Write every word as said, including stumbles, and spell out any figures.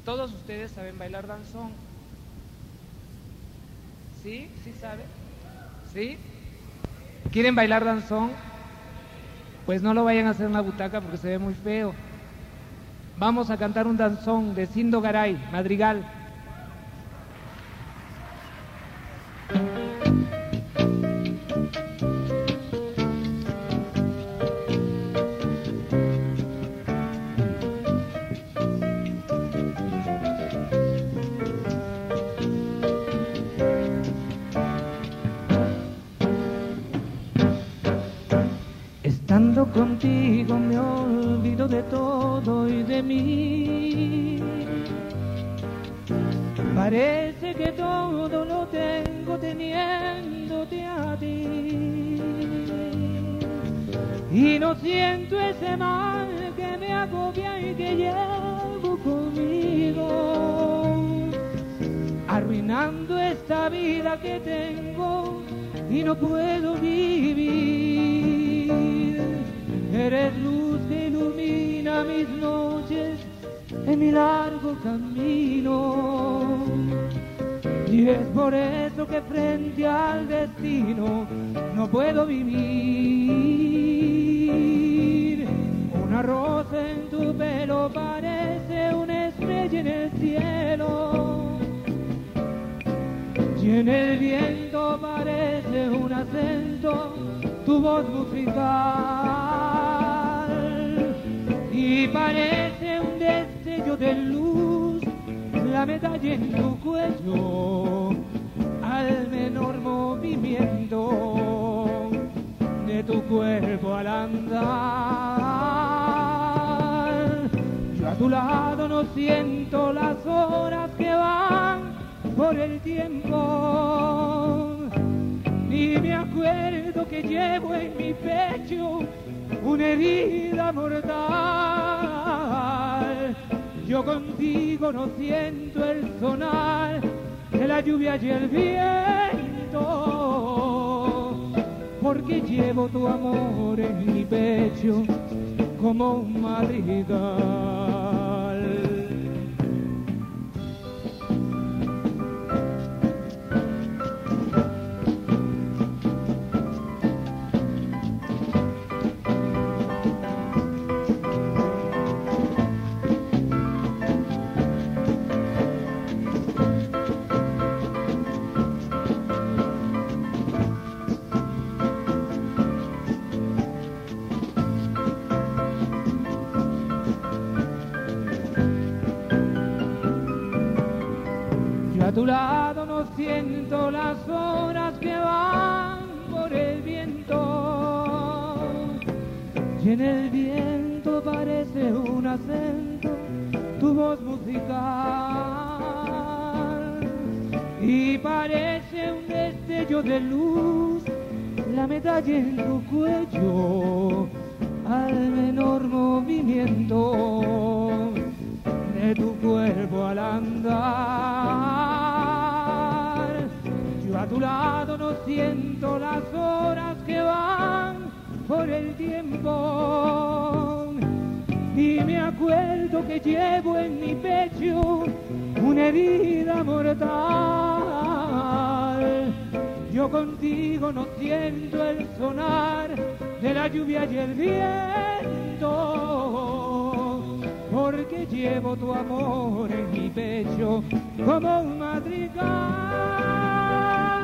Todos ustedes saben bailar danzón. ¿Sí? ¿Sí saben? ¿Sí? ¿Quieren bailar danzón? Pues no lo vayan a hacer en la butaca porque se ve muy feo. Vamos a cantar un danzón de Sindo Garay, Madrigal. Estando contigo me olvido de todo y de mí. Parece que todo lo tengo teniéndote a ti. Y no siento ese mal que me agobia y que llevo conmigo, arruinando esta vida que tengo y no puedo vivir. Eres luz que ilumina mis noches en mi largo camino, y es por eso que frente al destino no puedo vivir. Una rosa en tu pelo parece una estrella en el cielo, y en el viento parece un acento tu voz musical, y parece un destello de luz la medalla en tu cuello al menor movimiento de tu cuerpo al andar. Yo a tu lado no siento las horas que van por el tiempo, ni me acuerdo que llevo en mi pecho una herida mortal. Yo contigo no siento el sonar de la lluvia y el viento, porque llevo tu amor en mi pecho como un madrigal. A tu lado no siento las horas que van por el viento, y en el viento parece un acento tu voz musical, y parece un destello de luz la medalla en tu cuello al menor movimiento de tu cuerpo al andar. Yo a tu lado no siento las horas que van por el tiempo, y me acuerdo que llevo en mi pecho una herida mortal. Yo contigo no siento el sonar de la lluvia y el viento, porque llevo tu amor en mi pecho como un madrigal.